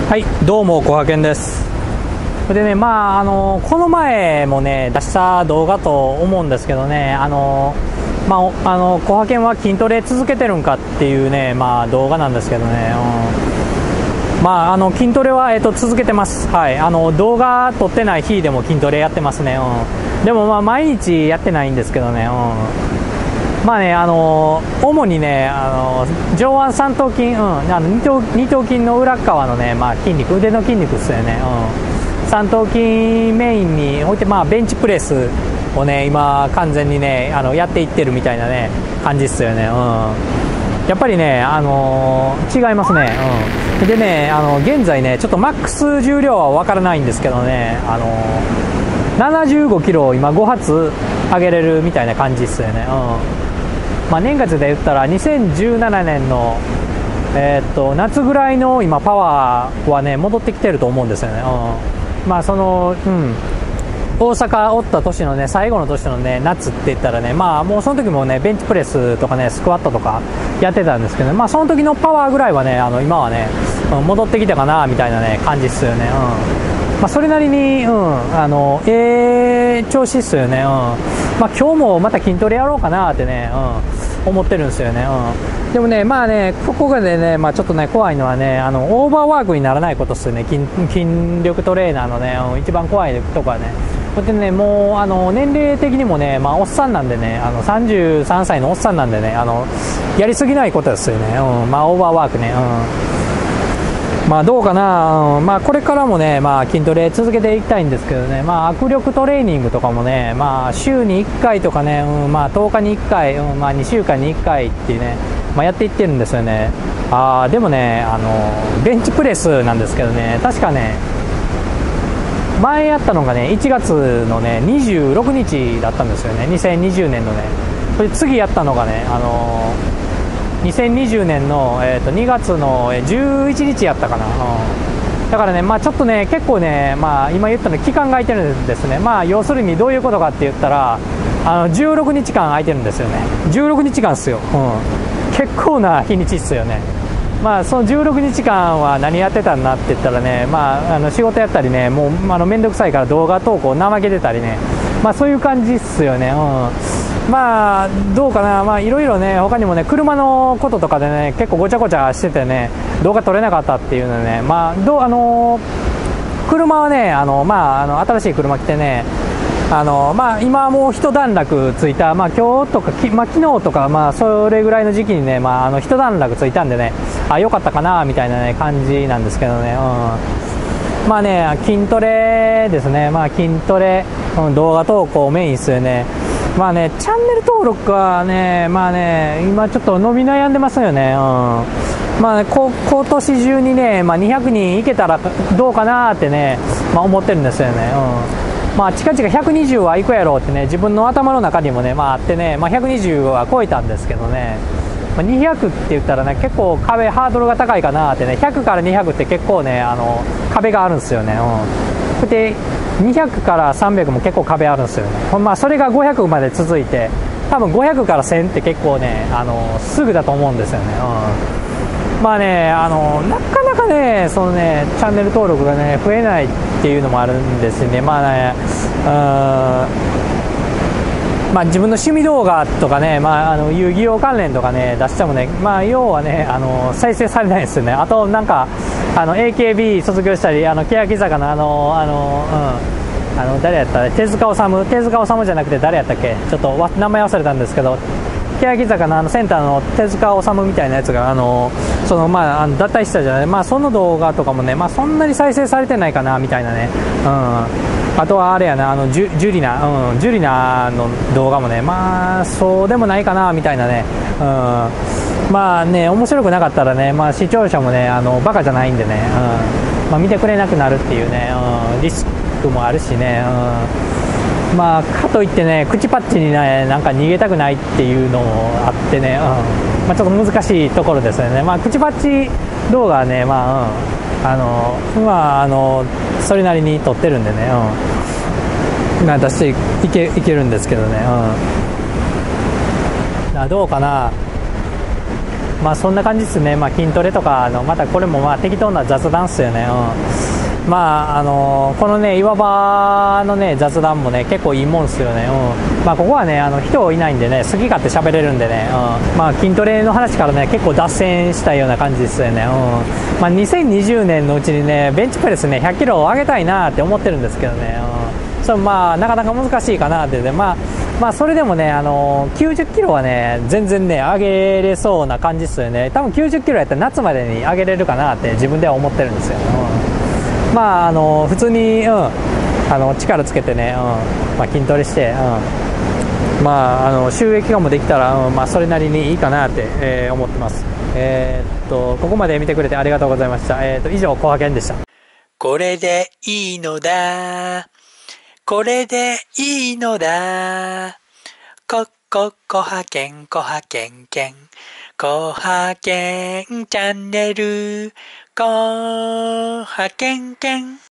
はい、どうも小派遣です。でね、この前もね出した動画と思うんですけどね、小派遣は筋トレ続けてるんかっていうね、動画なんですけどね、筋トレは、続けてます。はい、動画撮ってない日でも筋トレやってますね。でも毎日やってないんですけどね。主にね、上腕三頭筋、二頭筋の裏側のね、筋肉、腕の筋肉ですよね。三頭筋メインに置いて、ベンチプレスをね、今完全にね、やっていってるみたいなね、感じっすよね。やっぱりね、違いますね。でね、現在ね、ちょっとマックス重量は分からないんですけどね、75キロを今5発上げれるみたいな感じっすよね。年月で言ったら2017年の、夏ぐらいの今パワーはね戻ってきてると思うんですよね。大阪おった年のね最後の年のね夏って言ったらね、もうその時もねベンチプレスとかねスクワットとかやってたんですけど、その時のパワーぐらいはね今はね、戻ってきたかなみたいなね感じっすよね。それなりに、調子っすよね。今日もまた筋トレやろうかなってね、思ってるんですよね。でもね、ここでね、ちょっとね、怖いのはね、オーバーワークにならないことっすよね。筋力トレーナーのね、一番怖いとこはね。でね、もう年齢的にもね、おっさんなんでね、33歳のおっさんなんでね、やりすぎないことですよね。オーバーワークね。どうかな、これからもね、筋トレ続けていきたいんですけどね、握力トレーニングとかもね、週に1回とかね、10日に1回、2週間に1回っていうね、やっていってるんですよね。でもね、ベンチプレスなんですけどね、確かね、前やったのがね、1月のね、26日だったんですよね、2020年のね。それ次やったのがね、2020年の、2月の11日やったかな。だからね、ちょっとね、結構ね、今言ったの期間が空いてるんですね。要するにどういうことかって言ったら、16日間空いてるんですよね。16日間っすよ。結構な日にちっすよね。その16日間は何やってたんだって言ったらね、仕事やったりね、もうめんどくさいから動画投稿怠けてたりね、そういう感じっすよね。どうかな、いろいろね、他にもね、車のこととかでね、結構ごちゃごちゃしててね、動画撮れなかったっていうのね、車はね、新しい車来てね、今もう一段落ついた、今日とか昨日とか、それぐらいの時期にね、一段落ついたんでね、良かったかなみたいなね感じなんですけどね。筋トレですね。筋トレ、動画投稿メインですよね。チャンネル登録はね、今ちょっと伸び悩んでますよね。今年中にね、200人いけたらどうかなってね、思ってるんですよね。近々120はいくやろうってね、自分の頭の中にもね、あってね、120は超えたんですけどね、200って言ったらね、結構ハードルが高いかなってね、100から200って結構ね、壁があるんですよね。で200から300も結構壁あるんですよね。それが500まで続いて、多分500から1000って結構ね、すぐだと思うんですよね。なかなかね、そのね、チャンネル登録がね、増えないっていうのもあるんですよね。自分の趣味動画とかね、遊戯王関連とかね、出してもね、要はね、再生されないですよね。あと、AKB 卒業したり、欅坂の誰やった手塚治虫じゃなくて誰やったっけ、ちょっと名前忘れたんですけど、欅坂のセンターの手塚治虫みたいなやつが脱退したじゃない、その動画とかもね、そんなに再生されてないかなみたいなね。あとはあれやな、ジュリナの動画もね、そうでもないかなみたいなね。面白くなかったらね、視聴者もね、バカじゃないんでね、見てくれなくなるっていうね、リスクもあるしね。かといってね、口パッチにね、逃げたくないっていうのもあってね、ちょっと難しいところですよね。口パッチ動画はね、それなりに撮ってるんでね、出していけるんですけどね。どうかな。 まあそんな感じですね。まあ筋トレとかまたこれもまあ適当な雑談っすよね。まあこのね岩場のね雑談もね結構いいもんですよね。まあここはね人いないんでね好き勝手喋れるんでね、まあ筋トレの話からね結構脱線したような感じですよね。まあ2020年のうちにねベンチプレスね100キロ上げたいなって思ってるんですけどね、それまあなかなか難しいかなってで、まあそれでもね90キロはね全然ね上げれそうな感じですよね。多分90キロやったら夏までに上げれるかなって自分では思ってるんですよ。まあ普通に、力つけてね、まあ、筋トレして、まあ収益化もできたら、まあ、それなりにいいかなって、思ってます。ここまで見てくれてありがとうございました。以上、コハケンでした。 これでいいのだ。これでいいのだ。コハケン、コハケンケン。コハケンチャンネル。コハケンケン。